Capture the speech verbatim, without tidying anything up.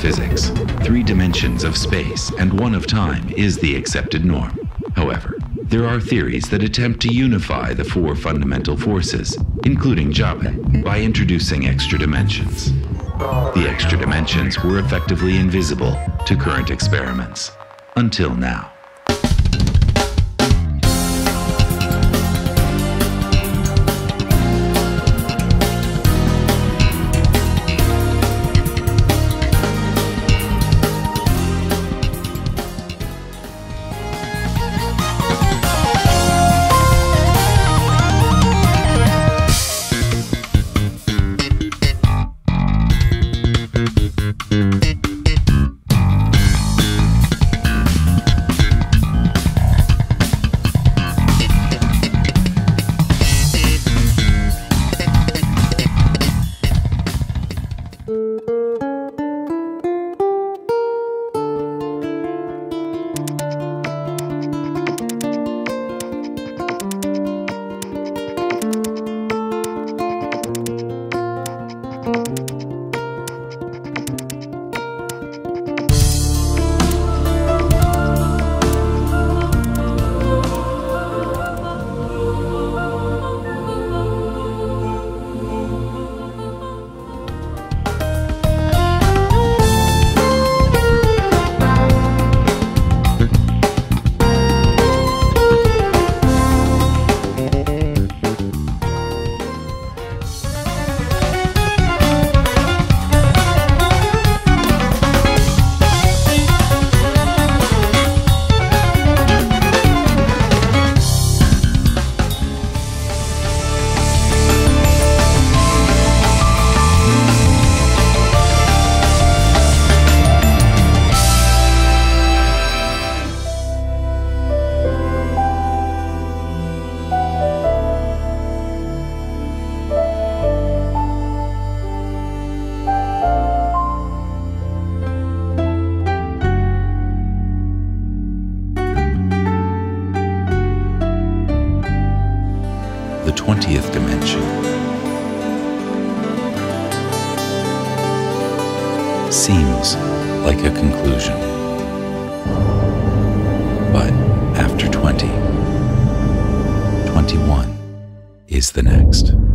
physics, three dimensions of space and one of time is the accepted norm. However, there are theories that attempt to unify the four fundamental forces, including Djabe, by introducing extra dimensions. The extra dimensions were effectively invisible to current experiments, until now. The twentieth dimension seems like a conclusion, but after twenty, twenty-one is the next.